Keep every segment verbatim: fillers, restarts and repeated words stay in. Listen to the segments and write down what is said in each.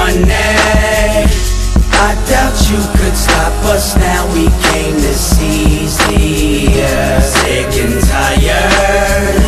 money. I doubt you could stop us now. We came to seize the earth. Sick and tired,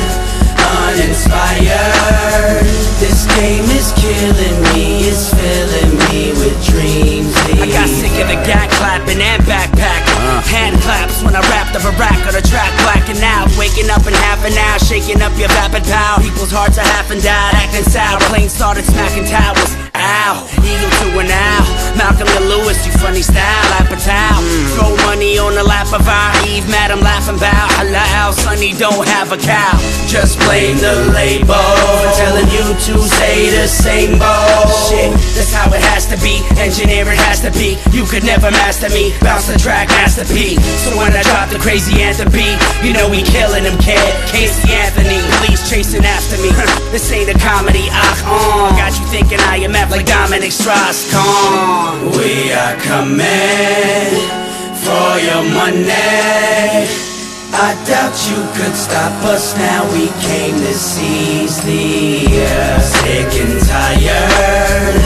uninspired. This game is killing me, it's filling me with dreams. I got sick of the gang clapping and backpacking. uh. Hand claps when I rapped up a rack on the track, blacking out. Waking up in half an hour, shaking up your vapid pow. People's hearts are half and died, acting sour. Planes started smacking towers. Ow, eagle to an owl. Malcolm to Lewis, you funny style, Apatow. mm. Throw money on the lap of our Eve, madam laughing bout. Halal, Sonny don't have a cow. Just blame the label for telling you to say the same bullshit. That's how it has to be, engineer it has to be. You could never master me, bounce the track, masterpiece. So when I drop the crazy anthem beat, you know we killing them, kid. Casey Anthony, police chasing after me. This ain't a comedy, ah, uh. Got you thinking I am F like Dominic Strauss-Kahn. We are coming for your money. I doubt you could stop us now. We came to seize the earth. Sick and tired,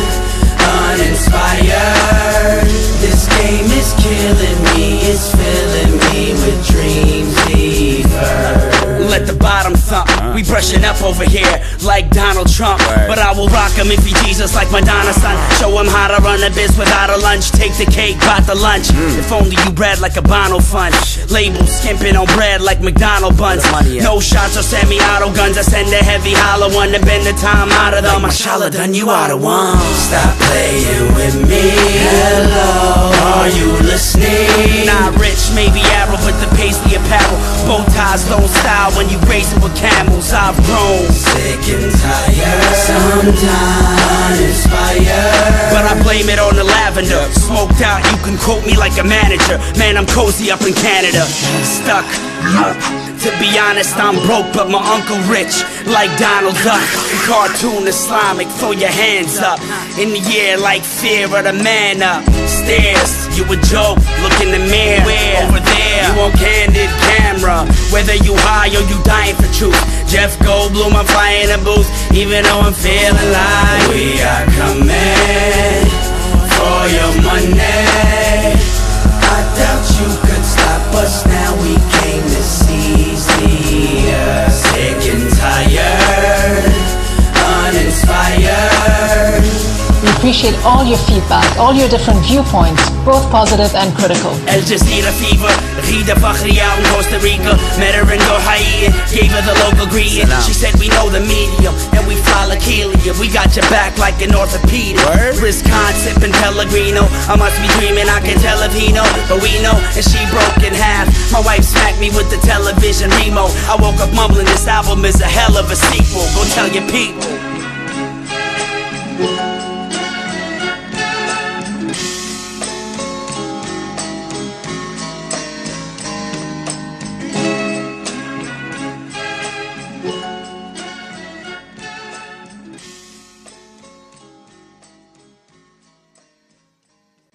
uninspired. This game is killing me, it's filling me with dreams deeper. Let the bottom thump, we brushing up over here like Donald Trump. But I will rock him if he Jesus like Madonna, son. Show him how to run a biz without a lunch. Take the cake, bought the lunch. If only you bred like a Bono fund. Labels skimping on bread like McDonald buns. No shots or semi-auto guns. I send a heavy hollow one to bend the time out of them. Mashallah, done you out of one. Stop playing with me. Hello, are you listening? Not rich, maybe arrow, but the paisley apparel. Bow ties don't style when you raise it with camels. I've grown sick and tired, sometimes uninspired. But I blame it on the lavender. Smoked out, you can quote me like a manager. Man, I'm cozy up in Canada. Stuck. To be honest, I'm broke, but my uncle rich, like Donald Duck. Cartoon Islamic, throw your hands up in the air like fear of the man up. Stairs, you a joke, look in the mirror. Where? Over there, you on candid camera. Whether you high or you dying for truth. Jeff Goldblum, I'm flying a booth, even though I'm feeling like we are coming for your money. I doubt you could stop us now. We came to seize the earth. Sick and tired, uninspired. We appreciate all your feedback, all your different viewpoints, both positive and critical. Al Jazeera fever, Rida Fakhri out in Costa Rica. Met her in Doha, gave her the local greeting. She said we know the medium and we follow Kelia. We got your back like an orthopedic. Risk concept and Pellegrino. I must be dreaming, I can tell if he know, but we know. And she broke in half. My wife smacked me with the television remote. I woke up mumbling, this album is a hell of a sequel. Go tell your people.